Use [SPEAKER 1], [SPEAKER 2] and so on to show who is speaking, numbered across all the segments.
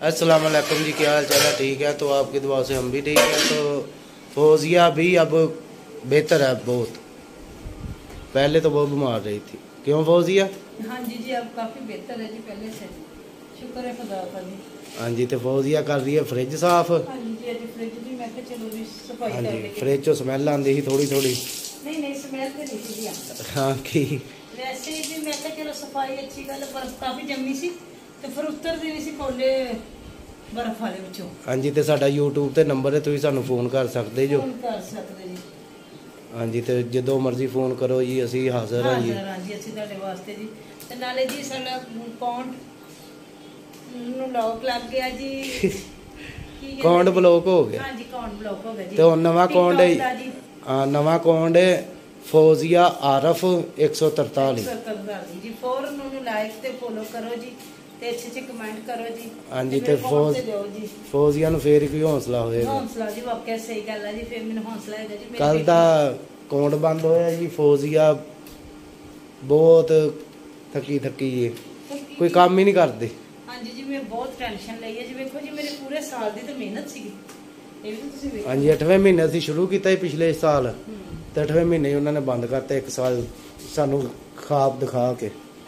[SPEAKER 1] अस्सलाम वालेकुम जी, क्या हाल चाल है? ठीक है, तो आपकी दुआ से हम भी ठीक है। तो फौजिया भी अब बेहतर है बहुत, पहले तो बहुत बीमार रही थी। क्यों फौजिया?
[SPEAKER 2] हाँ जी जी, अब काफ़ी बेहतर है जी पहले से। शुक्र है खुदा का जी।
[SPEAKER 1] हाँ जी, तो फौजिया कर रही है फ्रिज साफ।
[SPEAKER 2] हाँ जी, अज फ्रिज जी मैं क्या चलो जी सफाई
[SPEAKER 1] हाँ
[SPEAKER 2] कर
[SPEAKER 1] जी,
[SPEAKER 2] ली।
[SPEAKER 1] फ्रिज चो स्मैल आती थी थोड़ी थोड़ी।
[SPEAKER 2] नहीं स्मेल तो नहीं थी जी।
[SPEAKER 1] हाँ की
[SPEAKER 2] वैसे ही जी मैं क्या चलो सफाई अच्छी गल, बर्फ काफ़ी जमी सी तो फिर उतरती नहीं सी कोले बर्फ वाले विचों।
[SPEAKER 1] हाँ जी, तो साडा यूट्यूब ते नंबर है, तुसीं सानू फोन कर सकते जो।
[SPEAKER 2] फोन कर सकते जी।
[SPEAKER 1] हाँ जी, तो जो मर्जी फोन करो जी, असी हाजिर हाँ जी।
[SPEAKER 2] हाँ जी, ਅਸੀਂ ਤੁਹਾਡੇ ਵਾਸਤੇ ਜੀ। ਤੇ ਨਾਲੇ ਜੀ ਸਾਡਾ ਅਕਾਊਂਟ ਨੂੰ ਲੌਕ ਲੱਗ ਗਿਆ ਜੀ।
[SPEAKER 1] अकाउंट ब्लॉक हो गया।
[SPEAKER 2] हाँ जी, अकाउंट ब्लॉक हो गया जी।
[SPEAKER 1] तो नवा अकाउंट है, हाँ नवा अकाउंट है फौजिया आरफ 143
[SPEAKER 2] जी। फौरन उन्हें लाइक ते फॉलो करो जी ते अच्छे कमेंट करो जी।
[SPEAKER 1] हाँ जी, ते फौजिया नु फिर कोई हौसला होएगा।
[SPEAKER 2] हौसला जी वाकई सही गल है जी, फिर मैंने हौसला है जी।
[SPEAKER 1] कल दा अकाउंट बंद होया जी, फौजिया बहुत थकी है, कोई काम ही नहीं करती।
[SPEAKER 2] हाँ जी जी, मैं बहुत टेंशन ली है जी। देखो जी मेरे पूरे साल की तो मेहनत सी।
[SPEAKER 1] हाँ जी, 8वें महीने से शुरू किया पिछले साल, तो 8वें महीने उन्होंने बंद करता 1 साल सानू खाब दिखा के।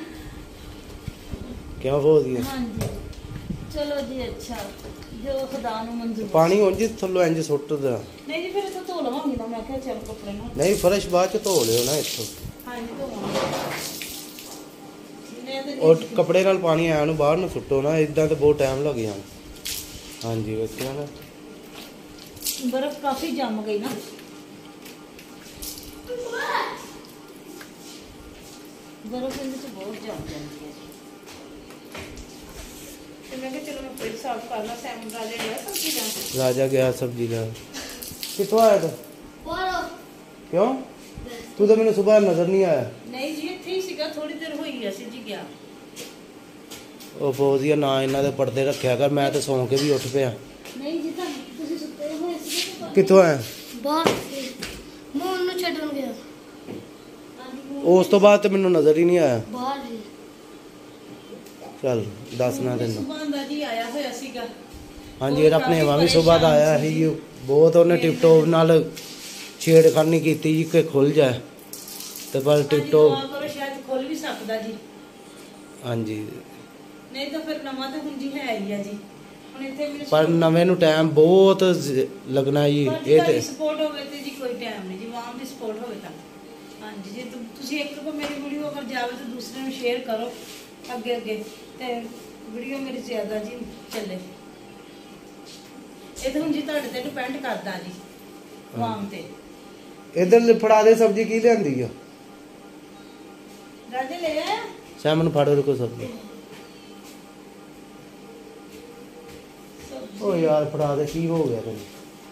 [SPEAKER 1] क्या हो गया?
[SPEAKER 2] हाँ जी चलो जी, अच्छा जो खुदा नु मंजूर।
[SPEAKER 1] पानी हो जी थल्लो इंज सुट दा।
[SPEAKER 2] नहीं जी, फिर तो धो लवांगी ना, मैं क्या चल कपड़े ना।
[SPEAKER 1] नहीं फर्श बाद च धो लियो ना इथों।
[SPEAKER 2] हाँ जी धोवांगी।
[SPEAKER 1] और कपड़े नाल पानी आया नु बाहर न सुटो ना, इदा तो बहुत टाइम लग जाना। हाँ जी, वैसे ना
[SPEAKER 2] बर्फ काफी जम गई ना। बर्फ इनसे बहुत जम जाती है। तो मैं चलो मैं फिर साफ करना। सैमन राजा गया सब्जी ला।
[SPEAKER 1] राजा गया सब्जी ला। कितों आया था? क्यों तू तो मैंने सुबह नजर नहीं आया।
[SPEAKER 2] नहीं जी, इत्थे ही सीगा, थोड़ी देर होई ऐसी जी गया।
[SPEAKER 1] ओ फौजिया ना इन्हां दे पर्दे रखया कर, मैं तो सौ के भी उठ पिया।
[SPEAKER 2] नहीं जी, तुसी सुत्ते होए सी।
[SPEAKER 1] कितों आया?
[SPEAKER 2] बाहर मैं ਉਹਨੂੰ ਛੱਡਣ ਗਿਆ।
[SPEAKER 1] ਉਸ ਤੋਂ ਬਾਅਦ ਤੇ ਮੈਨੂੰ ਨਜ਼ਰ ਹੀ ਨਹੀਂ ਆਇਆ।
[SPEAKER 2] ਬਾਹਰ ਜੀ
[SPEAKER 1] ਚੱਲ ਦੱਸਣਾ ਤੈਨੂੰ।
[SPEAKER 2] ਸੁਬਾਹ ਦਾ ਜੀ ਆਇਆ ਹੋਇਆ ਸੀਗਾ।
[SPEAKER 1] ਹਾਂਜੀ, ਇਹਦਾ ਭਣੇਵਾ ਵੀ ਸੁਬਾਹ ਦਾ ਆਇਆ ਸੀ ਜੀ, ਬਹੁਤ ਉਹਨੇ ਟਿਪਟੋਪ ਨਾਲ ਛੇੜਖਾਨੀ ਕੀਤੀ ਜੀ ਕਿ ਖੁੱਲ ਜਾਏ, ਤੇ ਪਰ ਟਿਪਟੋਪ
[SPEAKER 2] ਸ਼ਾਇਦ ਖੁੱਲ ਵੀ ਸਕਦਾ ਜੀ। ਹਾਂਜੀ, ਨਹੀਂ ਤਾਂ ਫਿਰ ਨਵਾਂ ਤਾਂ ਹੁਣ ਜੀ ਹੈ ਹੀ ਆ ਜੀ। ਹੁਣ ਇੱਥੇ ਵੀ
[SPEAKER 1] ਪਰ ਨਵੇਂ ਨੂੰ ਟਾਈਮ ਬਹੁਤ ਲੱਗਣਾ ਜੀ। ਇਹ ਤੇ
[SPEAKER 2] ਸਪੋਰਟ ਹੋਵੇ ਤੇ ਜੀ ਕੋਈ ਟਾਈਮ ਨਹੀਂ ਜੀ, ਵਾਮ ਦੀ ਸਪੋਰਟ ਹੋਵੇ ਤਾਂ। ਹਾਂਜੀ, ਜੇ ਤੁਸੀਂ ਇੱਕ ਕੋ ਮੇਰੀ ਵੀਡੀਓ ਅਗਰ ਜਾਵੇ ਤਾਂ ਦੂਸਰੇ ਨੂੰ ਸ਼ੇਅਰ ਕਰੋ ਅੱਗੇ ਤੇ ਵੀਡੀਓ ਮੇਰੀ ਜ਼ਿਆਦਾ ਜੀ ਚੱਲੇ। ਇਹ ਤਾਂ ਹੁਣ ਜੀ ਤੁਹਾਡੇ ਤੇ ਡਿਪੈਂਡ ਕਰਦਾ ਜੀ, ਵਾਮ ਤੇ।
[SPEAKER 1] ਇਧਰ ਫੜਾ ਦੇ ਸਬਜ਼ੀ ਕੀ ਲਿਆਂਦੀ ਆ?
[SPEAKER 2] ਰਾਜੇ ਲੈ ਆਇਆ
[SPEAKER 1] ਸੈਮਨ ਫੜੋ ਰੁਕੋ ਸਬਜ਼ੀ। ओ यार फड़ा दे, की हो गया तेन?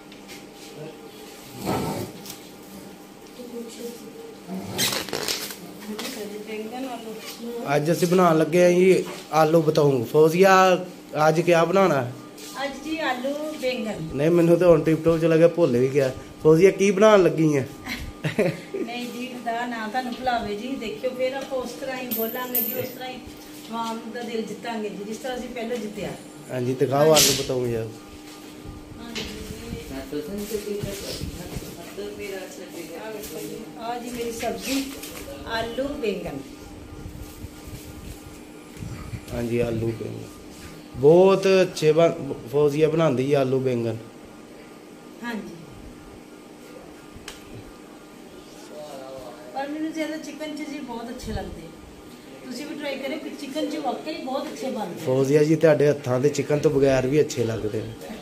[SPEAKER 1] अज असी बनाने लगे हैं जी आलू बताऊं। फौजिया अज क्या बनाना है?
[SPEAKER 2] आज जी आलू बैंगन।
[SPEAKER 1] नहीं मैनू तो हुण टिप टॉप च लगे भुल भी गया। फौजिया की बनाने लगी है?
[SPEAKER 2] नहीं जी, खुदा ना तुहानू भुलावे जी। देखियो फिर आप उस तरह ही बोलांगे जी, उस तरह ही आवाम दा दिल जितांगे जी, जिस तरह असीं पहले जितया। हाँ
[SPEAKER 1] जी, दिखाओ आलू बताऊं यार।
[SPEAKER 2] आज मेरी सब्जी आलू बैंगन।
[SPEAKER 1] हाँ जी, आलू बैंगन बहुत अच्छे फौजिया बनाती है आलू बैंगन।
[SPEAKER 2] हाँ जी, पर मैंने ज्यादा चिकन च जी बहुत अच्छे लगते। ਤੁਸੀਂ ਵੀ ਟਰਾਈ ਕਰੇ ਕਿ ਚਿਕਨ ਚ ਵਾਕਈ ਬਹੁਤ ਅੱਛੇ ਬਣਦੇ।
[SPEAKER 1] ਫੌਜ਼ੀਆ ਜੀ ਤੁਹਾਡੇ ਹੱਥਾਂ ਦੇ ਚਿਕਨ ਤੋਂ ਬਗੈਰ ਵੀ ਅੱਛੇ ਲੱਗਦੇ ਨੇ।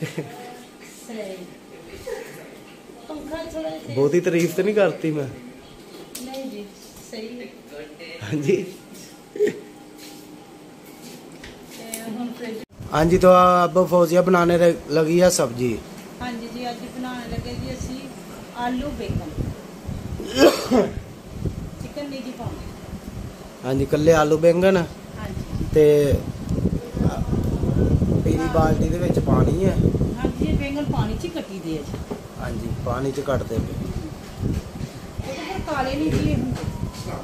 [SPEAKER 2] ਪੰਖਾ ਥੋੜਾ
[SPEAKER 1] ਬਹੁਤੀ ਤਾਰੀਫ ਤਾਂ ਨਹੀਂ ਕਰਤੀ ਮੈਂ?
[SPEAKER 2] ਨਹੀਂ ਜੀ, ਸਹੀ ਹੈ।
[SPEAKER 1] ਹਾਂਜੀ हाँ जी, तो अब फौजिया बनाने लगी है सब्जी।
[SPEAKER 2] हाँ जी जी, आज बनाने लगे जी असी आलू बैंगन। चिकन नहीं जी पाऊंगे।
[SPEAKER 1] हाँ जी, कल्ले आलू बैंगन ते पीली बाल्टी दे विच पानी है।
[SPEAKER 2] हाँ जी, ये बैंगन पानी च कटी दे जी।
[SPEAKER 1] हाँ जी, पानी च कटदे पे
[SPEAKER 2] काले नहीं जी।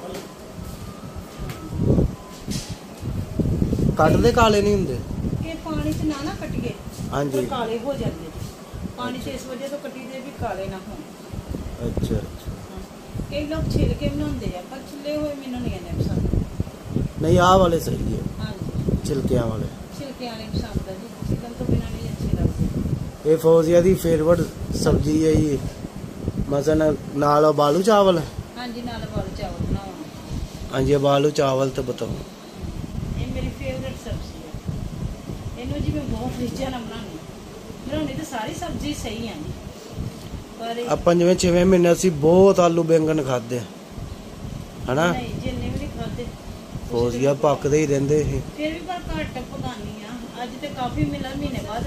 [SPEAKER 1] कटदे काले नहीं हुंदे।
[SPEAKER 2] पानी ਪਾਣੀ 'ਚ ਨਾ ਕੱਟੀਏ
[SPEAKER 1] ਹਾਂਜੀ।
[SPEAKER 2] ਫਿਰ ਕਾਲੇ ਹੋ ਜਾਂਦੇ ਜੀ। ਪਾਣੀ 'ਚ ਇਸ ਵਜ੍ਹਾ ਤੋਂ ਕੱਟੀ ਦੇ ਵੀ ਕਾਲੇ ਨਾ ਹੋਣ।
[SPEAKER 1] ਅੱਛਾ
[SPEAKER 2] ਕਈ ਲੋਕ ਛਿਲ ਕੇ ਬਣਾਉਂਦੇ ਆ, ਪਰ ਛਿੱਲੇ ਹੋਏ ਮੈਨੂੰ ਨਹੀਂ ਇੰਨੇ ਪਸੰਦ।
[SPEAKER 1] ਨਹੀਂ, ਆਹ ਵਾਲੇ ਸਹੀ ਹੈ,
[SPEAKER 2] ਹਾਂਜੀ,
[SPEAKER 1] ਛਿਲਕਿਆਂ ਵਾਲੇ।
[SPEAKER 2] ਛਿਲਕੇ ਵਾਲੇ ਪਸੰਦ ਆ ਜੀ, ਛਿੱਲਣ ਤੋਂ ਬਿਨਾਂ ਨਹੀਂ ਅੱਛੇ ਲੱਗਦੇ।
[SPEAKER 1] ਇਹ ਫੌਜ਼ੀਆ ਦੀ ਫੇਵਰਟ ਸਬਜ਼ੀ ਹੈ ਜੀ। ਮਸलन ਨਾਲ ਆਲੂ ਚਾਵਲ।
[SPEAKER 2] ਹਾਂਜੀ, ਨਾਲ ਵਾਲੇ ਚਾਵਲ ਬਣਾਉਣ।
[SPEAKER 1] ਹਾਂਜੀ, ਆਲੂ ਚਾਵਲ ਤਾਂ ਬਤਾਓ।
[SPEAKER 2] ਇਹ ਮੇਰੀ ਫੇਵਰਟ ਸਬਜ਼ੀ ਹੈ। ਇਹਨੂੰ ਜੀ ਮੈਂ ਬਹੁਤ ਰੀਝਾਂ ਨਾਲ ਬਣਾਉਣੀ ਤਾਂ ਸਾਰੀ ਸਬਜ਼ੀ ਸਹੀ ਆ ਜੀ, ਪਰ
[SPEAKER 1] ਆਪਾਂ ਜਿਵੇਂ 6ਵੇਂ ਮਹੀਨੇ ਅਸੀਂ ਬਹੁਤ ਆਲੂ ਬੈਂਗਣ ਖਾਦੇ ਹਨਾ।
[SPEAKER 2] ਨਹੀਂ ਜਿੰਨੇ ਵੀ ਨਹੀਂ ਖਾਦੇ
[SPEAKER 1] ਫੌਜ਼ੀਆ ਪੱਕਦੇ ਹੀ ਰਹਿੰਦੇ ਇਹ।
[SPEAKER 2] ਫਿਰ ਵੀ ਪਰ ਘੱਟ ਪਕਾਨੀ ਆ। ਅੱਜ ਤੇ ਕਾਫੀ ਮਹੀਨੇ ਬਾਅਦ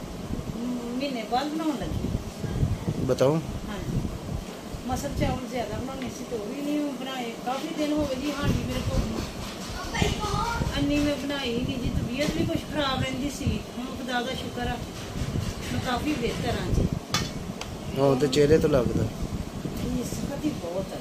[SPEAKER 2] ਬਣਾਉਣ ਲੱਗੀ।
[SPEAKER 1] ਬਤਾਓ।
[SPEAKER 2] ਹਾਂਜੀ, ਮਸਰ ਚਾਵਲ ਜ਼ਿਆਦਾ ਬਣਾਉਣੇ ਸੀ ਤੇ ਉਹ ਵੀ ਨਹੀਂ ਬਣਾਏ। ਕਾਫੀ ਦਿਨ ਹੋ ਗਏ ਜੀ। ਹਾਂਜੀ, ਮੇਰੇ ਕੋਲ ਅੰਨੀ ਮੈਂ ਬਣਾਈ ਨਹੀਂ ਜੀ। ਤਬੀਅਤ ਵੀ ਕੁਝ ਖਰਾਬ ਰਹਿੰਦੀ ਸੀ। ਹੁਣ ਖੁਦਾ ਦਾ ਸ਼ੁਕਰ ਆ ਮੈਂ ਕਾਫੀ ਬਿਹਤਰ ਹਾਂ ਜੀ।
[SPEAKER 1] ਹੁਣ ਤੇ ਚਿਹਰੇ ਤੋਂ ਲੱਗਦਾ
[SPEAKER 2] ਇਸ ਕਦੀ ਬਹੁਤ ਹੈ।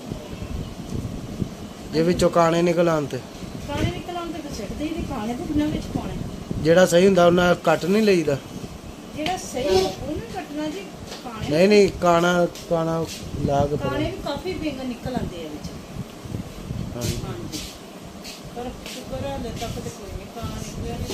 [SPEAKER 1] ਜੇ ਵਿੱਚੋਂ ਕਾਣੇ ਨਿਕਲ ਆਉਣ ਤੇ
[SPEAKER 2] ਕਾਣੇ ਨਿਕਲ ਆਉਣ ਤੇ ਸਿੱਟਦੇ ਹੀ ਨਹੀਂ। ਕਾਣੇ ਤੇ ਬਿਨਾਂ ਵਿੱਚ ਪਾਉਣੇ।
[SPEAKER 1] ਜਿਹੜਾ ਸਹੀ ਹੁੰਦਾ ਉਹਨਾਂ ਕੱਟ ਨਹੀਂ ਲਈਦਾ।
[SPEAKER 2] ਜਿਹੜਾ ਸਹੀ ਉਹਨੂੰ ਕੱਟਣਾ ਜੀ।
[SPEAKER 1] ਨਹੀਂ ਨਹੀਂ, ਕਾਣਾ ਲਾ ਕੇ
[SPEAKER 2] ਕਾਣੇ ਵੀ ਕਾਫੀ ਬੇਂਗਨ ਨਿਕਲ ਆਉਂਦੇ ਆ ਵਿੱਚ।
[SPEAKER 1] ਹਾਂਜੀ।
[SPEAKER 2] ਹਾਂਜੀ, ਪਰ ਸ਼ੁਕਰ ਹੈ ਹਲੇ ਤੱਕ ਤੇ ਕੋਈ ਨਹੀਂ ਕਾਣਾ ਨਿਕਲਿਆ ਨਹੀਂ।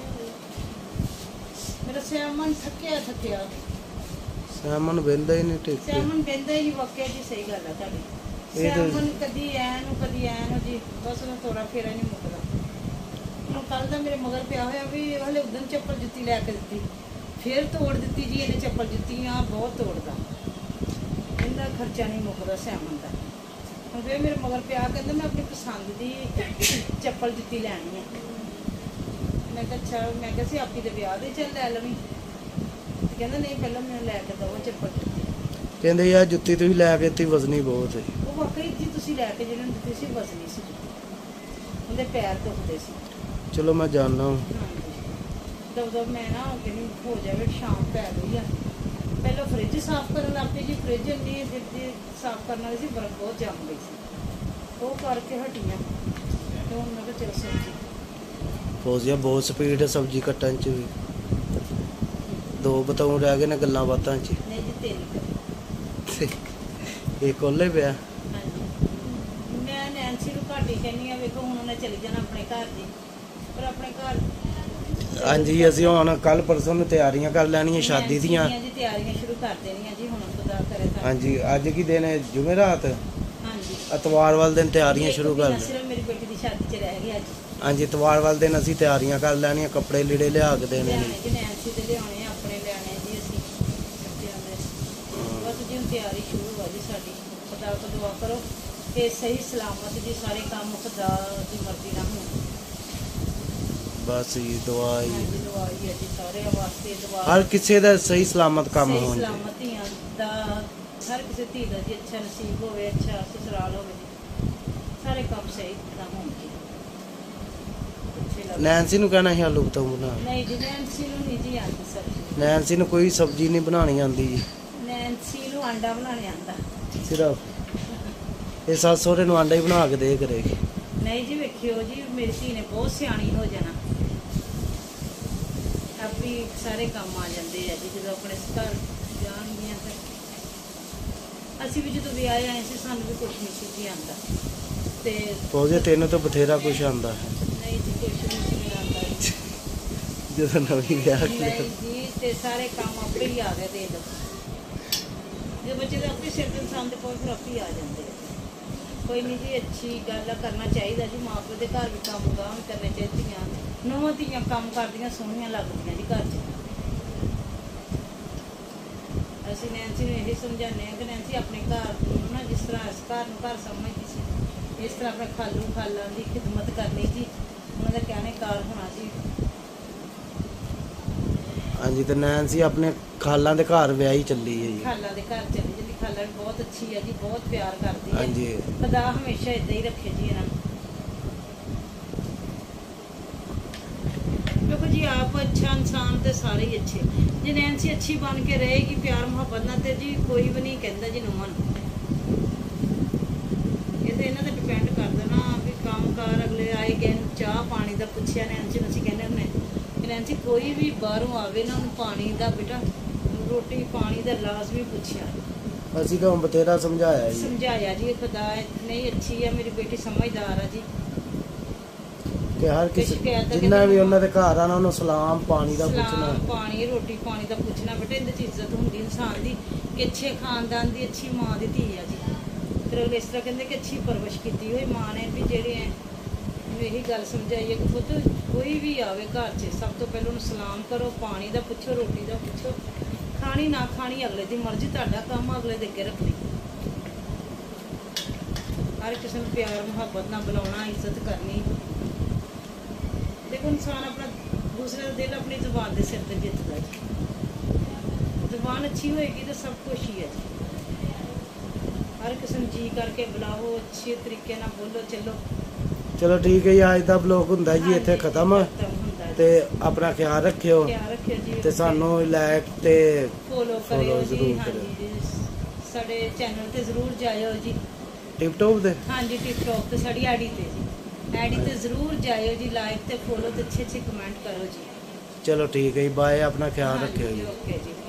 [SPEAKER 2] ਮੇਰਾ ਸਿਆਮਨ ਥੱਕਿਆ
[SPEAKER 1] ਸਾਮਨ ਬਹਿੰਦਾ ਹੀ ਨਹੀਂ ਟਿਕ ਕੇ।
[SPEAKER 2] ਸਿਆਮਨ ਬਹਿੰਦਾ ਹੀ ਨਹੀਂ। ਵਾਕਿਆ ਜੀ ਸਹੀ ਗੱਲ ਹੈ ਤੁਹਾਡੀ।
[SPEAKER 1] ਇਹ ਤਾਂ-
[SPEAKER 2] ਸਿਆਮਨ ਕਦੀ ਐ ਨੂੰ ਜੀ, ਬਸ ਉਹਨੂੰ ਤੋੜਾ ਫੇਰਾ ਨਹੀਂ ਮੁੱਕਦਾ। ਹੁਣ ਕੱਲ ਦਾ ਮੇਰੇ ਮਗਰ ਪਿਆ ਹੋਇਆ ਵੀ ਹਲੇ ਉਦੋਂ ਚੱਪਲ ਜੁੱਤੀ ਲੈ ਕੇ ਦਿੱਤੀ, ਫੇਰ ਤੋੜ ਦਿੱਤੀ ਜੀ ਇਹਨੇ ਚੱਪਲ ਜੁੱਤੀਆਂ। ਬਹੁਤ ਤੋੜਦਾ, ਇਹਦਾ ਖਰਚਾ ਨਹੀਂ ਮੁੱਕਦਾ ਸਿਆਮਨ ਦਾ। ਹੁਣ ਫੇਰ ਮੇਰੇ ਮਗਰ ਪਿਆ, ਕਹਿੰਦਾ ਮੈਂ ਆਪਣੀ ਪਸੰਦ ਦੀ ਚੱਪਲ ਜੁੱਤੀ ਲੈਣੀ ਹੈ। ਮੈਂ ਕਿਹਾ ਅੱਛਾ। ਮੈਂ ਕਿਹਾ ਸੀ ਆਪੀ ਦੇ ਵਿਆਹ ਦੇ ਚੱਲ ਲੈ ਲਵੀਂ। ਤੇ ਕਹਿੰਦਾ ਨਹੀਂ, ਪਹਿਲਾਂ ਮੈਨੂੰ ਲੈ ਕੇ ਦਵੋ ਚੱਪਲ ਜੁੱਤੀ।
[SPEAKER 1] ਕਹਿੰਦੇ ਯਾਰ ਜੁੱਤੀ ਤੁਸੀਂ ਲੈ ਕੇ ਤੀ ਵਜ਼ਨੀ ਬਹੁਤ ਹੈ।
[SPEAKER 2] ਉਹ ਵਾਕਈ ਜੀ ਤੁਸੀਂ ਲੈ ਕੇ ਜਿਹਨੂੰ ਦਿੱਤੀ ਸੀ ਵਜ਼ਨੀ ਸੀ ਜੁੱਤੀ, ਉਹਦੇ ਪੈਰ ਦੁਖਦੇ ਸੀ।
[SPEAKER 1] ਚਲੋ ਮੈਂ ਜਾਣਦਾ ਹਾਂ।
[SPEAKER 2] ਹਾਂਜੀ, ਦਬ ਮੈਂ ਨਾ ਕਹਿੰਦੀ ਹੋ ਜਾਵੇ, ਸ਼ਾਮ ਪੈ ਗਈ ਆ। ਪਹਿਲਾਂ ਫਰਿੱਜ ਸਾਫ਼ ਕਰਨ ਲੱਗ ਪਈ ਜੀ। ਫਰਿੱਜ ਇੰਨੀ ਦਿੱਤੀ ਸਾਫ਼ ਕਰਨ ਵਾਲੀ ਸੀ, ਬਰਫ਼ ਬਹੁਤ ਜੰਮ ਗਈ ਸੀ। ਉਹ ਕਰਕੇ ਹਟੀਆਂ ਤੇ ਹੁਣ ਮੈਂ ਕਿਹਾ ਚਲ ਸਬਜ਼ੀ।
[SPEAKER 1] ਫੌਜ਼ੀਆ ਬਹੁਤ ਸਪੀਡ ਹੈ ਸਬਜ਼ੀ ਕੱਟਣ ਚ ਵੀ। 2 ਬਤਾਉ ਰਹਿ ਗਏ ਨੇ ਗੱਲਾਂ ਬਾਤਾਂ ਚ।
[SPEAKER 2] ਨਹੀਂ ਜੀ, ਤੇਰੀ
[SPEAKER 1] ਇਹ ਕੋਲੇ ਪਿਆ।
[SPEAKER 2] ਹਾਂਜੀ, ਮੈਂ ਨੈਂਸੀ ਨੂੰ ਘੱਟ ਹੀ ਕਹਿੰਦੀ ਆ। ਵੇਖੋ ਹੁਣ ਉਹਨੇ ਚਲੀ ਜਾਣਾ ਆਪਣੇ ਘਰ ਜੀ, ਪਰ ਆਪਣੇ ਘਰ
[SPEAKER 1] ਹਾਂਜੀ, ਅਸੀਂ ਹੁਣ ਕੱਲ ਪਰਸੋਂ ਨੂੰ ਤਿਆਰੀਆਂ ਕਰ ਲੈਣੀਆਂ ਸ਼ਾਦੀ ਦੀਆਂ।
[SPEAKER 2] ਜੀ ਤਿਆਰੀਆਂ ਸ਼ੁਰੂ ਕਰ ਦੇਣੀਆਂ ਜੀ ਹੁਣ ਖੁਦਾ ਕਰੇ ਤਾਂ।
[SPEAKER 1] ਹਾਂਜੀ, ਅੱਜ ਕੀ ਦਿਨ ਹੈ? ਜੁਮੇਰਾਤ।
[SPEAKER 2] ਹਾਂਜੀ,
[SPEAKER 1] ਐਤਵਾਰ ਵਾਲੇ ਦਿਨ ਤਿਆਰੀਆਂ ਸ਼ੁਰੂ ਕਰ ਲੈ।
[SPEAKER 2] ਸਿਰਫ ਮੇਰੀ ਬੇਟੀ ਦੀ ਸ਼ਾਦੀ 'ਚ ਰਹਿ ਗਈ ਅੱਜ।
[SPEAKER 1] ਹਾਂਜੀ, ਐਤਵਾਰ ਵਾਲੇ ਦਿਨ ਅਸੀਂ ਤਿਆਰੀਆਂ ਕਰ ਲੈਣੀਆਂ, ਕੱਪੜੇ ਲੀੜੇ ਲਿਆ ਕੇ ਦੇਣੇ ਨੇ।
[SPEAKER 2] ਲਿਆਣੇ ਜੀ, ਨੈਂਸੀ ਦੇ ਲਿਆਉਣੇ ਆ, ਆਪਣੇ ਲਿਆਣੇ ਜੀ ਅਸੀਂ ਬੱਚਿਆਂ ਦੇ। ਬਸ ਜੀ ਹੁਣ ਤਿਆਰੀ ਸ਼ੁਰੂ ਆ ਜੀ ਸਾਡੀ। ਖੁਦਾ ਤੋਂ ਦੁਆ ਕਰੋ ਕਿ ਸਹੀ ਸਲਾਮਤ ਜੀ ਸਾਰੇ ਕੰਮ ਖੁਦਾ ਦੀ ਮਰਜ਼ੀ ਨਾਲ ਹੋਣ।
[SPEAKER 1] ਬਸ ਜੀ ਦੁਆ ਹੀ।
[SPEAKER 2] ਹਾਂਜੀ, ਦੁਆ ਹੀ ਹੈ ਜੀ ਸਾਰਿਆਂ ਵਾਸਤੇ। ਦੁਆ
[SPEAKER 1] ਹਰ ਕਿਸੇ ਦਾ ਸਹੀ ਸਲਾਮਤ ਕੰਮ
[SPEAKER 2] ਸਹੀ
[SPEAKER 1] ਹੋਣ।
[SPEAKER 2] ਸਲਾਮਤੀਆਂ ਦਾ ਹਰ ਕਿਸੇ ਧੀ ਦਾ ਜੀ ਅੱਛਾ ਨਸੀਬ ਹੋਵੇ, ਅੱਛਾ ਸਸੁਰਾਲ ਹੋਵੇ ਜੀ। ਸਾਰੇ ਕੰਮ ਸਹੀ ਤਰ੍ਹਾਂ ਹੋਣ ਜੀ।
[SPEAKER 1] ਨੈਂਸੀ ਨੂੰ ਕਹਿਣਾ ਸੀ ਆਲੂ ਬਤਾਉ ਬਣਾ।
[SPEAKER 2] ਨਹੀਂ ਜੀ, ਨੈਂਸੀ ਨੂੰ ਨਹੀਂ ਜੀ ਆਉਂਦੀ ਸਬਜ਼ੀ।
[SPEAKER 1] ਨੈਂਸੀ ਨੂੰ ਕੋਈ ਸਬਜ਼ੀ ਨਹੀਂ ਬਣਾਉਣੀ ਆਉਂਦੀ ਜੀ।
[SPEAKER 2] ਨੈਂਸੀ ਨੂੰ ਆਂਡਾ ਬਣਾਉਣੇ ਆਉਂਦਾ।
[SPEAKER 1] ਸਿਰਫ ਇਹ ਸੱਸ ਸਹੁਰੇ ਨੂੰ ਆਂਡਾ ਹੀ ਬਣਾ ਕੇ ਦੇ ਕਰੇਗੀ।
[SPEAKER 2] ਨਹੀਂ ਜੀ, ਵੇਖਿਓ ਜੀ ਮੇਰੀ ਧੀ ਨੇ ਬਹੁਤ ਸਿਆਣੀ ਹੋ ਜਾਣਾ। ਆਪੀ ਸਾਰੇ ਕੰਮ ਆ ਜਾਂਦੇ ਆ ਜੀ ਜਦੋਂ ਆਪਣੇ ਘਰ ਜਾਣਗੀਆਂ। ਫਿਰ ਅਸੀਂ ਵੀ ਜਦੋਂ ਵਿਆਹ ਆਏ ਸੀ, ਸਾਨੂੰ ਵੀ ਕੁਛ ਨਹੀਂ ਸੀ ਜੀ ਆਉਂਦਾ। ਤੇ
[SPEAKER 1] ਫੌਜ਼ੀਆ ਤੈਨੂੰ ਤਾਂ ਬਥੇਰਾ ਕੁਛ ਆਉਂਦਾ ਹੈ।
[SPEAKER 2] ਨਹੀਂ ਜੀ, ਕੁਛ ਨਹੀਂ ਸੀ ਆਉਂਦਾ।
[SPEAKER 1] ਜਦੋਂ ਨਵੀਂ ਵਿਆਹ
[SPEAKER 2] ਨਹੀਂ ਜੀ, ਤੇ ਸਾਰੇ ਕੰਮ ਆਪੇ ਹੀ ਆ ਗਏ। ਦੇ ਲਓ ਜੇ ਬੱਚੇ ਦੇ ਆਪੇ ਸਿਰ ਤੇ ਇਨਸਾਨ ਦੇ ਕੋਲ ਫਿਰ ਆਪੇ ਹੀ ਆ ਜਾਂਦੇ ਆ। ਕੋਈ ਨਹੀਂ ਜੀ, ਅੱਛੀ ਗੱਲ ਆ, ਕਰਨਾ ਚਾਹੀਦਾ ਜੀ। ਮਾਂ ਪਿਓ ਦੇ ਘਰ ਵੀ ਕੰਮ ਗਾਂਹ ਵੀ ਕਰਨੇ ਚਾਹੀਦੀਆਂ। ਨੂੰਹਾਂ ਧੀਆਂ ਕੰਮ ਕਰਦੀਆਂ ਸੋਹਣੀਆਂ ਲੱਗਦੀਆਂ ਜੀ ਘਰ 'ਚ। ਅਸੀਂ ਨੈਂਸੀ ਨੂੰ ਇਹ ਸਮਝਾਉਂਦੇ ਹਾਂ ਕਿ ਨੈਂਸੀ ਆਪਣੇ ਘਰ ਨੂੰ ਨਾ ਜਿਸ ਤਰ੍ਹਾਂ ਇਸ ਘਰ ਨੂੰ ਘਰ ਸਮਝਦੀ ਸੀ, ਇਸ ਤਰ੍ਹਾਂ ਆਪਣੇ ਖਾਲਾਂ ਦੀ ਖਿਦਮਤ ਕਰਨੀ ਜੀ। ਉਹਨਾਂ ਦਾ ਕਹਿਣੇ ਕਾਰ ਹੋਣਾ ਜੀ।
[SPEAKER 1] ਹਾਂਜੀ, ਤੇ ਨੈਂਸੀ ਆਪਣੇ ਖਾਲਾਂ ਦੇ ਘਰ ਵਿਆਹੀ ਚੱਲੀ ਹੈ ਜੀ।
[SPEAKER 2] ਖਾਲਾਂ ਦੇ ਘਰ ਚਲੀ ਜਾਂਦੀ। ਖਾਲਾ ਵੀ ਬਹੁਤ ਅੱਛੀ ਹੈ ਜੀ, ਬਹੁਤ ਪਿਆਰ ਕਰਦੀ ਹੈ।
[SPEAKER 1] ਹਾਂਜੀ,
[SPEAKER 2] ਖੁਦਾ ਹਮੇਸ਼ਾ ਇਦਾਂ ਹੀ ਰੱਖੇ ਜੀ ਇਹਨਾਂ ਨੂੰ। ਦੇਖੋ ਜੀ, ਆਪ ਅੱਛਾ ਇਨਸਾਨ ਤੇ ਸਾਰੇ ਹੀ ਅੱਛੇ। ਜੇ ਨੈਂਸੀ ਅੱਛੀ ਬਣ ਕੇ ਰਹੇਗੀ ਪਿਆਰ ਮੁਹੱਬਤ ਨਾਲ, ਤੇ ਜੀ ਕੋਈ ਵੀ ਨਹੀਂ ਕਹਿੰਦਾ ਜੀ ਨੂੰਹਾਂ ਨੂੰ। ਇਹ ਤੇ ਇਹਨਾਂ ਤੇ ਡਿਪੈਂਡ ਕਰਦਾ ਨਾ ਵੀ ਕੰਮ ਕਾਰ। ਅਗਲੇ ਆਏ ਗਏ ਨੂੰ ਚਾਹ ਪਾਣੀ ਦਾ ਪੁੱਛਿਆ ਨੈਂਸੀ ਨੂੰ, ਅਸੀਂ ਕਹਿੰਦੇ ਹੁੰਦੇ ਨੈਂਸੀ ਕੋਈ ਵੀ ਬਾਹਰੋਂ ਆਵੇ ਨਾ ਉਹਨੂੰ ਪਾਣੀ ਦਾ ਬੇਟਾ ਰੋਟੀ ਪਾਣੀ ਦਾ ਲਾਜ਼ਮੀ ਪੁੱਛਿਆ
[SPEAKER 1] ਅਸੀਂ ਤਾਂ ਬਤੇਰਾ ਸਮਝਾਇਆ ਜੀ।
[SPEAKER 2] ਸਮਝਾਇਆ ਜੀ ਖੁਦਾ ਨਹੀਂ ਅੱਛੀ ਆ ਮੇਰੀ ਬੇਟੀ ਸਮਝਦਾਰ ਆ ਜੀ
[SPEAKER 1] ਕਿ ਹਰ ਕਿਸੇ
[SPEAKER 2] ਸ਼ਿਕਾਇਤ ਆ
[SPEAKER 1] ਜਿੰਨਾ
[SPEAKER 2] ਕਿ
[SPEAKER 1] ਵੀ ਉਹਨਾਂ ਦੇ ਘਰ ਆਣਾ ਉਹਨੂੰ ਸਲਾਮ ਪਾਣੀ ਦਾ ਪੁੱਛਣਾ।
[SPEAKER 2] ਸਲਾਮ ਪਾਣੀ ਰੋਟੀ ਪਾਣੀ ਦਾ ਪੁੱਛਣਾ ਬੇਟਾ ਇਹਦੇ 'ਚ ਇੱਜ਼ਤ ਹੁੰਦੀ ਇਨਸਾਨ ਦੀ ਕਿ ਅੱਛੇ ਖਾਨਦਾਨ ਦੀ ਅੱਛੀ ਮਾਂ ਦੀ ਧੀ ਆ ਜੀ। ਫਿਰ ਅਗਲੇ ਇਸ ਤਰ੍ਹਾਂ ਕਹਿੰਦੇ ਕਿ ਅੱਛੀ ਪਰਵਰਿਸ਼ ਕੀਤੀ ਹੋਈ ਮਾਂ ਨੇ ਵੀ ਜਿਹੜੇ ਐ ਮੈਨੂੰ ਇਹੀ ਗੱਲ ਸਮਝਾਈ ਹੈ ਕਿ ਪੁੱਤ ਕੋਈ ਵੀ ਆਵੇ ਘਰ 'ਚ ਸਭ ਤੋਂ ਪਹਿਲਾਂ ਉਹਨੂੰ ਸਲਾਮ ਕਰੋ ਪਾਣੀ ਦਾ ਪੁੱਛੋ ਰੋਟੀ ਦਾ ਪੁੱਛੋ ਖਾਣੀ ਨਾ ਖਾਣੀ ਅਗਲੇ ਦੀ ਮਰਜ਼ੀ ਤੁਹਾਡਾ ਕੰਮ ਆ, ਅਗਲੇ ਦੇ ਅੱਗੇ ਰੱਖਣੀ ਹਰ ਕਿਸੇ ਨੂੰ ਪਿਆਰ ਮੁਹੱਬਤ ਨਾਲ ਬੁਲਾਉਣਾ ਇੱਜ਼ਤ ਕਰਨੀ। ਦੇਖੋ ਇਨਸਾਨ ਆਪਣਾ ਦੂਸਰੇ ਦਾ ਦਿਲ ਆਪਣੀ ਜ਼ੁਬਾਨ ਦੇ ਸਿਰ ਤੇ ਜਿੱਤਦਾ ਜੀ। ਜ਼ੁਬਾਨ ਅੱਛੀ ਹੋਏਗੀ ਤਾਂ ਸਭ ਕੁਛ ਹੀ ਹੈ ਜੀ। ਹਰ ਕਿਸੇ ਨੂੰ ਜੀ ਕਰਕੇ ਬੁਲਾਓ ਅੱਛੇ ਤਰੀਕੇ ਨਾਲ ਬੋਲੋ ਚੱਲੋ।
[SPEAKER 1] ਚਲੋ ਠੀਕ ਹੈ ਜੀ, ਅੱਜ ਦਾ ਬਲੌਗ ਹੁੰਦਾ ਜੀ ਇੱਥੇ ਖਤਮ।
[SPEAKER 2] ਹੁੰਦਾ
[SPEAKER 1] ਤੇ ਆਪਣਾ ਖਿਆਲ ਰੱਖਿਓ
[SPEAKER 2] ਖਿਆਲ ਰੱਖਿਓ ਜੀ
[SPEAKER 1] ਤੇ ਸਾਨੂੰ ਲਾਇਕ ਤੇ
[SPEAKER 2] ਫੋਲੋ ਕਰਿਓ ਜੀ।
[SPEAKER 1] ਜ਼ਰੂਰ
[SPEAKER 2] ਹਾਂਜੀ ਜੀ ਸਾਡੇ ਚੈਨਲ ਤੇ ਜ਼ਰੂਰ ਜਾਇਓ ਜੀ।
[SPEAKER 1] ਟਿਕਟੋਕ ਦੇ
[SPEAKER 2] ਹਾਂਜੀ ਟਿਕਟੋਕ ਤੇ ਸਾਡੀ ਆਈਡੀ ਤੇ ਜੀ ਆਈਡੀ ਤੇ ਜ਼ਰੂਰ ਜਾਇਓ ਜੀ। ਲਾਈਕ ਤੇ ਫੋਲੋ ਤੇ ਅੱਛੇ ਅੱਛੇ ਕਮੈਂਟ ਕਰੋ ਜੀ।
[SPEAKER 1] ਚਲੋ ਠੀਕ ਹੈ ਜੀ, ਬਾਏ। ਆਪਣਾ ਖਿਆਲ ਰੱਖਿਓ ਜੀ।
[SPEAKER 2] ਓਕੇ ਜੀ।